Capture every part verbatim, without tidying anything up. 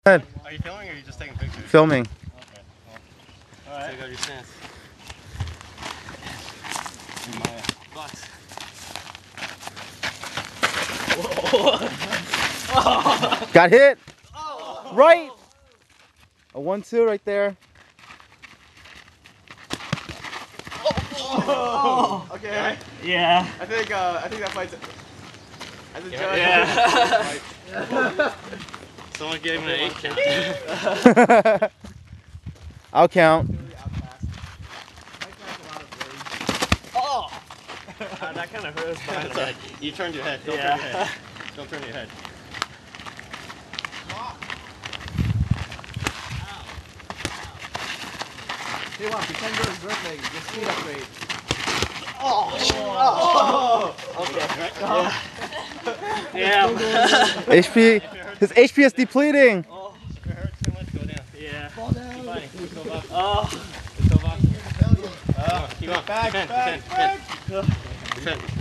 Are you filming or are you just taking pictures? Filming. Okay. Well, alright. Take out your stance. In my box. Got hit. Oh. Right. A one two right there. Oh. Okay. Right? Yeah. I think uh, I think that fight's as a judge. Yeah. yeah. Someone gave him an eight count. I'll count. Oh! Uh, that kind of hurts. That's right. You turned your head. Don't yeah. turn your head. Don't turn your head. Hey, wow, pretend you're his birthday. Just speed upgrade. Oh! Oh! Oh. Okay. Yeah. H P. His H P is depleting. Oh. If it hurts too much, go down. Yeah. Fall down. Keep fighting. Let's go boxing. Oh. Let's go boxing. Uh, keep on. Back, defend, back, defend, defend. Defend.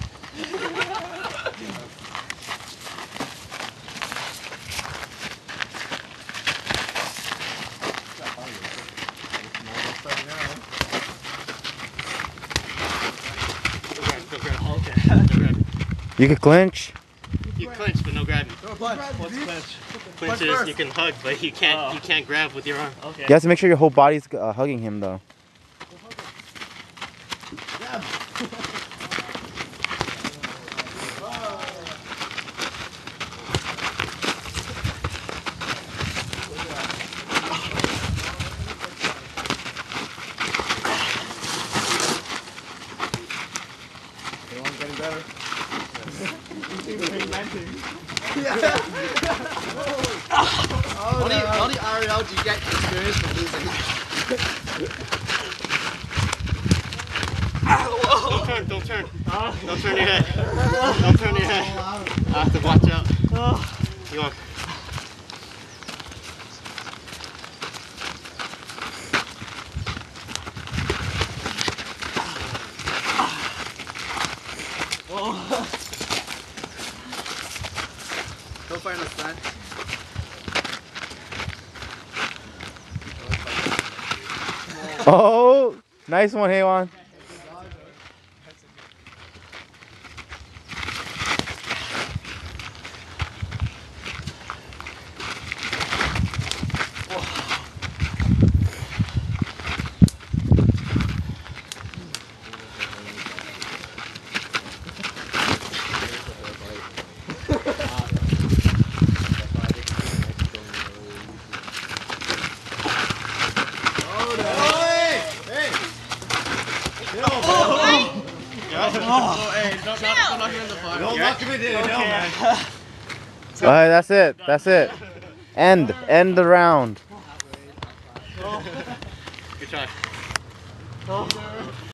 Go grab. Okay. Go grab. You can clinch. You clinch, but no grabbing. What's clinch? Clinch is you can hug, but you can't. Oh. You can't grab with your arm. Okay. You have to make sure your whole body's uh, hugging him though. Haywan's getting better. How many, how many R L do you get experience from losing? Don't turn, don't turn. Don't turn your head. Don't turn your head. I have to watch out. You want? Go find a friend. Oh, nice one, Haywan. Oh, hey, don't, not, don't knock him in the fire. Don't knock him in the fire, man. All right, that's it. That's it. End. End the round. Good try.